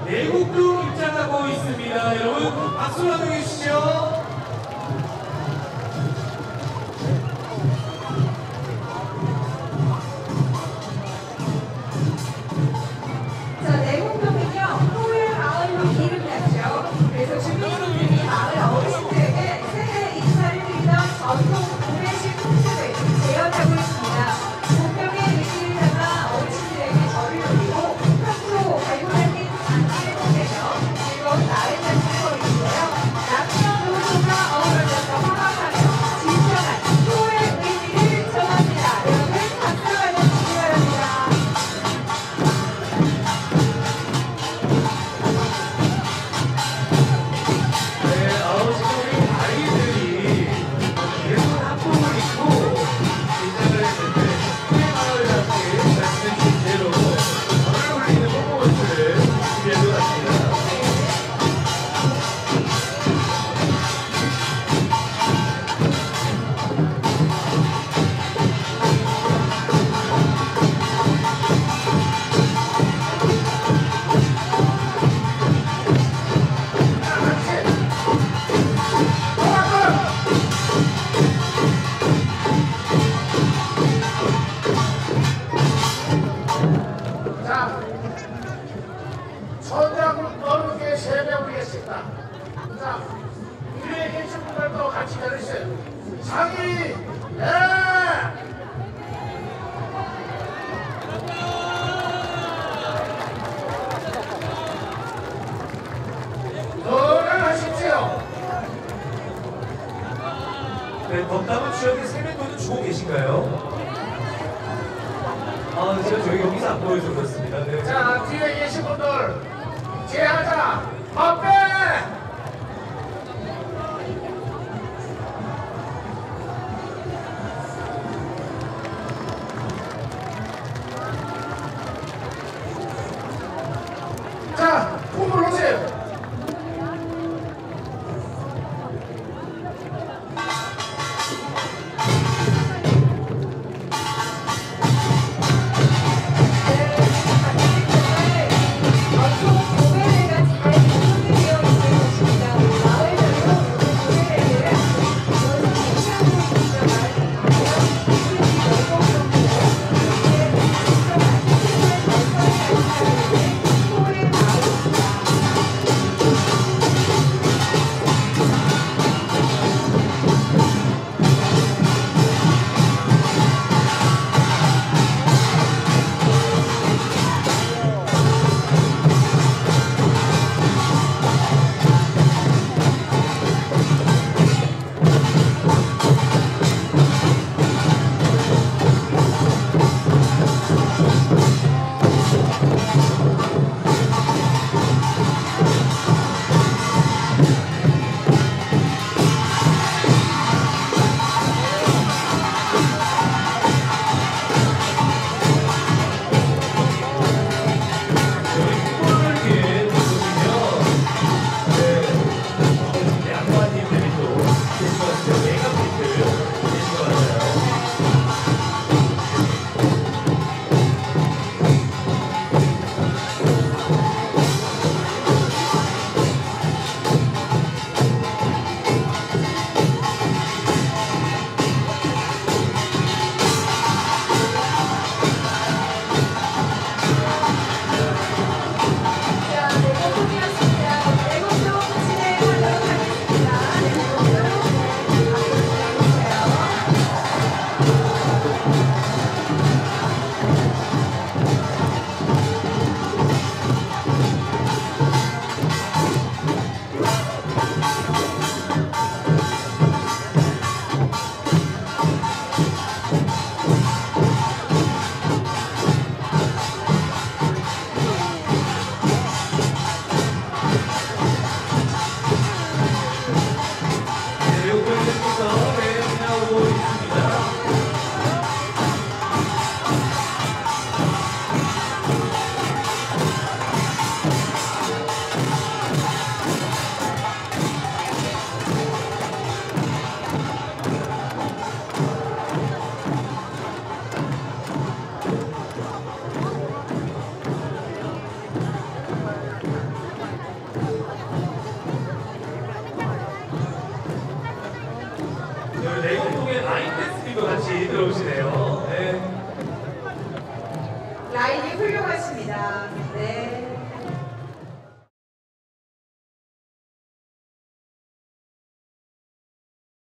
내국도 입장하고 있습니다. 여러분 박수로 함께 해주시죠. 자, 내국동은요, 토요일 마을로 이름이 났죠. 그래서 주민분들이 마을 어르신들에게 새해 인사를 드리던 전통 구매식 풍습을 재현하고 있습니다. 공명의 의지를 담아 어르신들에게 절을 올리고 평소 발굴하는 장기를 보내며 즐거운 마을 잔치를 벌이고요. 남녀 노소가 어우러져서 화합하며 진정한 토요일 의미를 전합니다. 여러분 박수로 맞아주시기 바랍니다. 네, 지금 우리 아이들이 예쁜 한복을 입고 인사를 했는데 마을 함께 말씀해주신 대로 절을 올리는 퍼포먼스를 준비한 것 같습니다. 자, 천장을 넓게 세배 올리겠습니다. 자, 위에 계신 분들도 같이 들으세요. 상이, 예! 건강하십시오. 네, 덕담은 추억의 세면도는 주고 계신가요? 제가 저희 여기서 안 보여서 그렇습니다. 네. 자, 뒤에 계신 분들, 제하자, 앞에! 자, 꿈을 오세요. 전통 공예회가 잘 구성되어 훌륭하십니다. 네.